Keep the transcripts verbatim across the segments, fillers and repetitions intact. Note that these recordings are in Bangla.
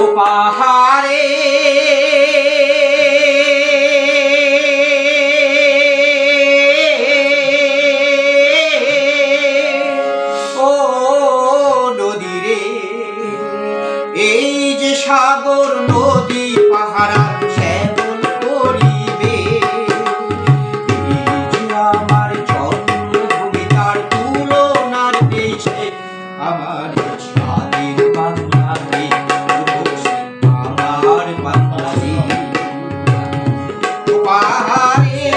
পাহাড়ে ও নদীরে, এই যে সাগর নদী পাহাড় শ্যামল করিবে, এই যে আমার জন্মভূমি তার তুলনার দেশে আমার স্বাধীন বাংলাদেশ, আমার বাংলাদেশ। পাহাড়ে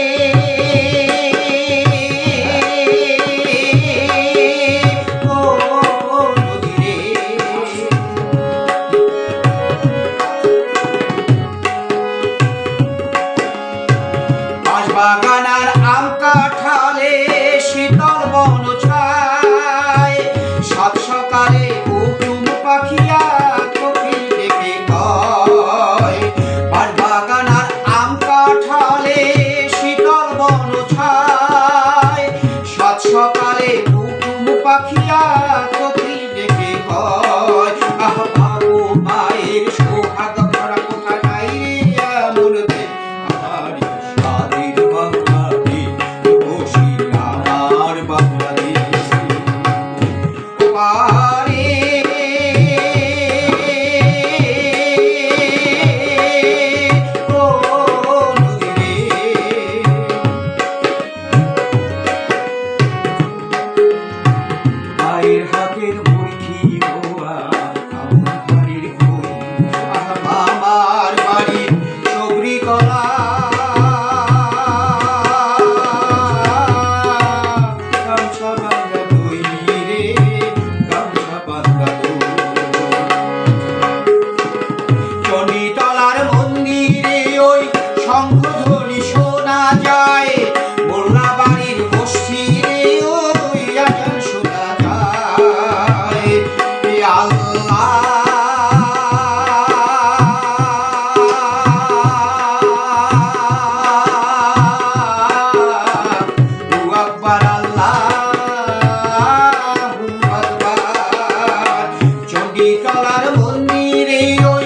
ও নদীরে, বাঁশবাগান আর আম কাঁঠালে শীতল বন ছায়, সাত সকালে কুটুম পাখিয়া কোকিল ডেকে কয়। বাঁশবাগান আর আম কাঁঠালে শীতল বন ছায়, সাত সকালে কুটুম পাখিয়া কোকিল ডেকে কয়। আহ বাবু মায়ের সোহাগ ভরা কোথা নাই এমন দেশ, আমার স্বাধীন বাংলাদেশ, খুশি আমার বাংলাদেশ। পাহাড়ে ও নদীরে, মায়ের হাতের মুরগি বোয়া আমার বাড়ির কই, আহ মামার বাড়ির সবরি কলা, গামছা বাঁধা দই রে, গামছা বাঁধা দই। চণ্ডীতলার মন্দিরে ওই শঙ্খধ্বনি শোনা যায়, মোল্লা বাড়ির মসজিদে ওই আজান শোনা যায়। এ আল্লাহ হু আকবার, আল্লাহু আকবার। চণ্ডীতলার মন্দিরে ওই